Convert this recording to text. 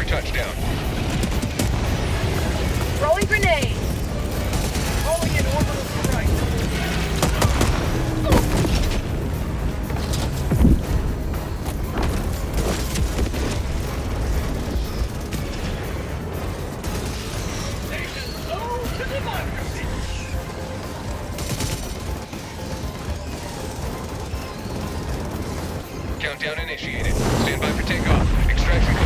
touchdown. Throwing grenade. Calling in orbital strike. Station low to democracy. Countdown initiated. Stand by for takeoff. Extraction